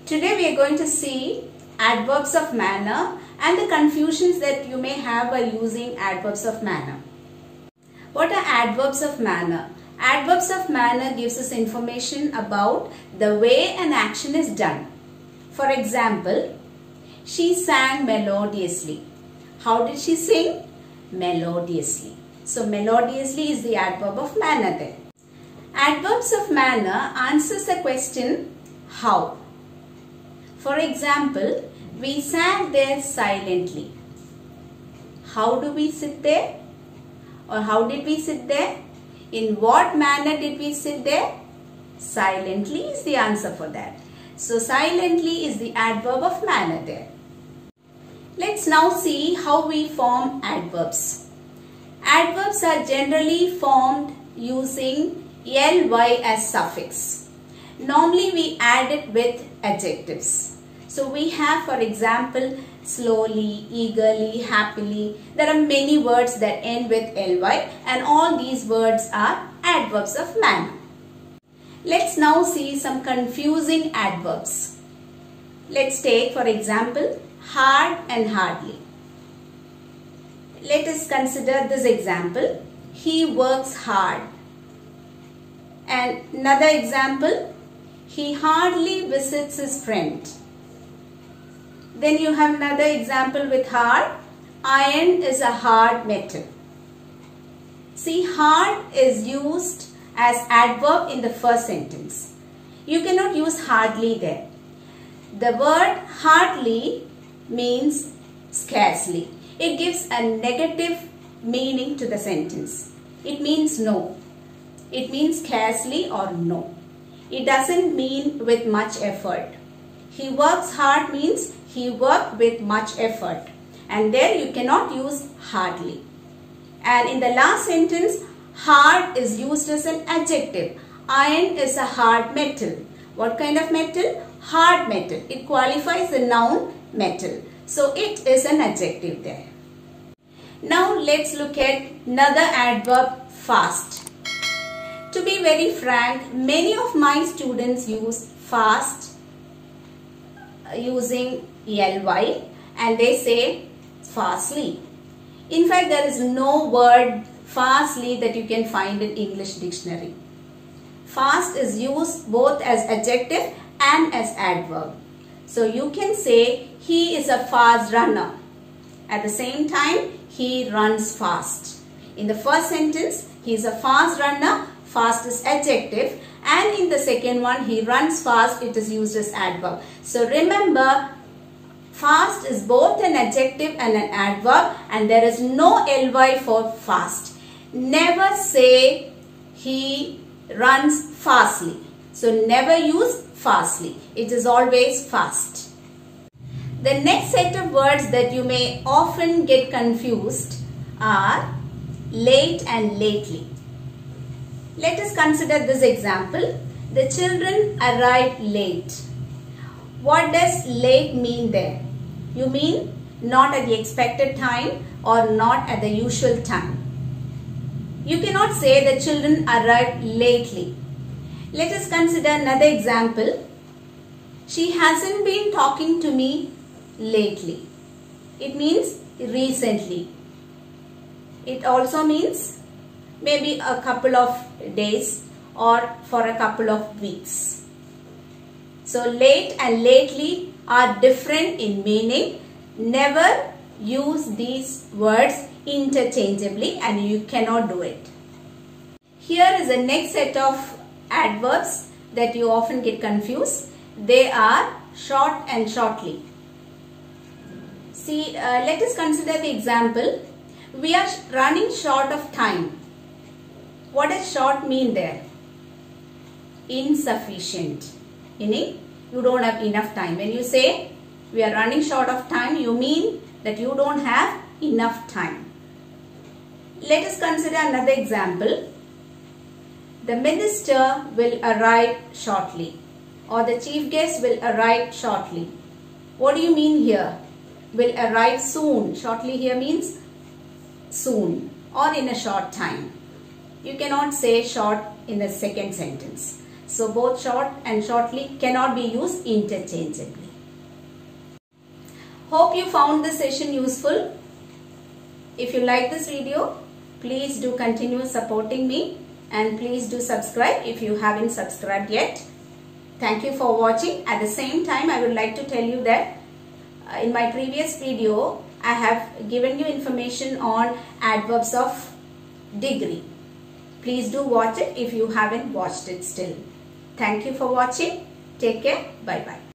Today we are going to see adverbs of manner and the confusions that you may have while using adverbs of manner. What are adverbs of manner? Adverbs of manner gives us information about the way an action is done. For example, she sang melodiously. How did she sing? Melodiously. So melodiously is the adverb of manner there. Adverbs of manner answers the question how. For example, we sat there silently. How do we sit there? Or how did we sit there? In what manner did we sit there? Silently is the answer for that. So silently is the adverb of manner there. Let's now see how we form adverbs. Adverbs are generally formed using ly as suffix. Normally we add it with adjectives. So we have, for example, slowly, eagerly, happily. There are many words that end with ly and all these words are adverbs of manner. Let's now see some confusing adverbs. Let's take, for example, hard and hardly. Let us consider this example. He works hard. And another example, he hardly visits his friend. Then you have another example with hard. Iron is a hard metal. See, hard is used as adverb in the first sentence. You cannot use hardly there. The word hardly means scarcely. It gives a negative meaning to the sentence. It means no. It means scarcely or no. It doesn't mean with much effort. He works hard means he worked with much effort. And there you cannot use hardly. And in the last sentence, hard is used as an adjective. Iron is a hard metal. What kind of metal? Hard metal. It qualifies the noun metal. So it is an adjective there. Now let's look at another adverb, fast. To be very frank, many of my students use fast using ly and they say fastly. In fact, there is no word fastly that you can find in English dictionary. Fast is used both as adjective and as adverb. So you can say he is a fast runner. At the same time, he runs fast. In the first sentence, he is a fast runner. Fast is adjective, and in the second one, he runs fast, it is used as adverb. So remember, fast is both an adjective and an adverb, and there is no ly for fast. Never say he runs fastly. So never use fastly. It is always fast. The next set of words that you may often get confused are late and lately. Let us consider this example. The children arrived late. What does late mean there? You mean not at the expected time or not at the usual time. You cannot say the children arrived lately. Let us consider another example. She hasn't been talking to me lately. It means recently. It also means maybe a couple of days or for a couple of weeks. So late and lately are different in meaning. Never use these words interchangeably and you cannot do it. Here is the next set of adverbs that you often get confused. They are short and shortly. See, let us consider the example. We are running short of time. What does short mean there? Insufficient. Meaning you don't have enough time. When you say we are running short of time, you mean that you don't have enough time. Let us consider another example. The minister will arrive shortly, or the chief guest will arrive shortly. What do you mean here? Will arrive soon. Shortly here means soon or in a short time. You cannot say short in the second sentence. So both short and shortly cannot be used interchangeably. Hope you found this session useful. If you like this video, please do continue supporting me and please do subscribe if you haven't subscribed yet. Thank you for watching. At the same time, I would like to tell you that in my previous video, I have given you information on adverbs of degree. Please do watch it if you haven't watched it still. Thank you for watching. Take care. Bye-bye.